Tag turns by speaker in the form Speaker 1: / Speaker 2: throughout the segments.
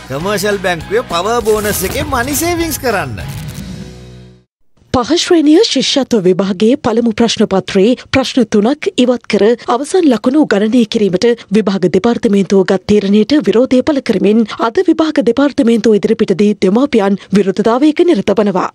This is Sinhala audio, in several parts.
Speaker 1: කමර්ෂල් බැංකුවේ පවර් බෝනස් එකේ මනි සේවිංස් කරන්න.
Speaker 2: පහ ශ්‍රේණිය ශිෂ්‍යත්ව විභාගයේ පළමු ප්‍රශ්න පත්‍රයේ ප්‍රශ්න 3ක් ඉවත් කර අවසන් ලකුණු ගණනය කිරීමට විභාග දෙපාර්තමේන්තුව ගත් තීරණයට විරෝධය පළ කරමින් අද විභාග දෙපාර්තමේන්තුව ඉදිරිපිටදී දෙමාපියන් විරෝධතාවයක නිරත වනවා.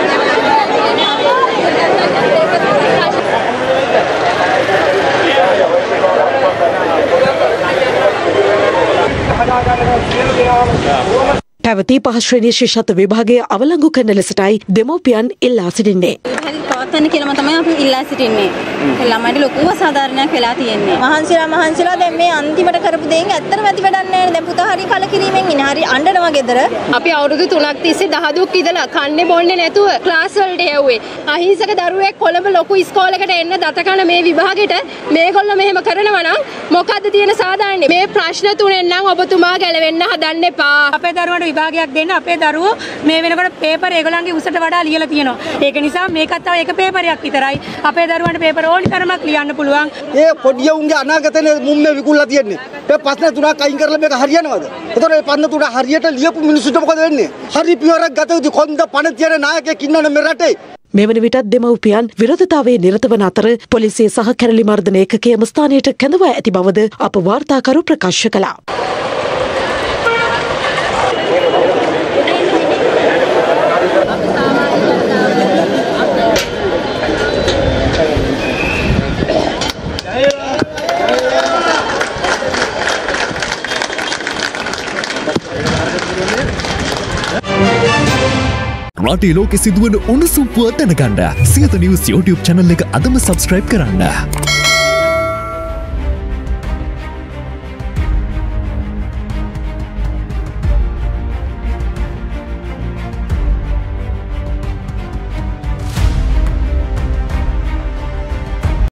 Speaker 2: පැවති පහ ශ්‍රේණිය ශිෂ්‍යත්ව විභාගයේ අවලංගු කරන ලෙසටයි දෙමව්පියන් ඉල්ලා සිටින්නේ.
Speaker 3: පවත්වන්න කියලාම තමයි අපි ඉල්ලා සිටින්නේ. ළමයින්ට ලොකු අසාධාරණයක් වෙලා තියෙන්නේ. මහන්සිලා දැන් මේ අන්තිමට කරපු දෙයින් ඇත්තටම ඇති වැඩක් නැහැ. දැන් පුතා හරි කලකිරීමෙන් ඉන්නේ. හරි අඬනවා ගෙදර. අපි අවුරුදු 3ක් තිස්සේ දහදුක් ඉඳලා කන්නේ බොන්නේ නැතුව ක්ලාස් වලට යවුවේ. අහිංසක දරුවෙක් කොළඹ ලොකු ඉස්කෝලේකට එන්න දත කන මේ විභාගෙට මේගොල්ලෝ මෙහෙම කරනවා නම් මොකද්ද තියෙන සාධාරණේ? මේ ප්‍රශ්න තුනෙන් නම් ඔබතුමා ගැලවෙන්න හදන්න එපා. අපේ දරුවන්ට විභාගයක් දෙන්න අපේ දරුවෝ මේ වෙනකොට පේපර් ඒගොල්ලන්ගේ උසට වඩා ලියලා තියෙනවා. ඒක නිසා මේකත් තව එක පේපරයක් විතරයි. අපේ දරුවන්ට පේපර් ඕනි තරමක් ලියන්න පුළුවන්.
Speaker 4: ඒ පොඩි උන්ගේ අනාගතේ මුම්මේ විකුල්ලා තියෙන්නේ. මේ ප්‍රශ්න තුනක් අයින් කරලා මේක හරියනවද? ඒතකොට මේ ප්‍රශ්න තුන හරියට ලියපු මිනිස්සුන්ට මොකද වෙන්නේ? හරි පියවරක් ගත යුතු කොන්ද පණ තියෙන නායකයෙක් ඉන්නවනේ මේ රටේ.
Speaker 2: මෙවන විටත් දෙමව්පියන් විරෝධතාවයේ නිරත වන අතර පොලිසිය සහ කැරළි මර්දන ඒකකයේම ස්ථානයට කැඳවා ඇති බවද අප වාර්තාකරු ප්‍රකාශ කළා.
Speaker 5: රටේ ලෝකෙ සිදුවන උණුසුම් පුවත් දැනගන්න සියත නිවුස් YouTube channel එක අදම subscribe කරන්න.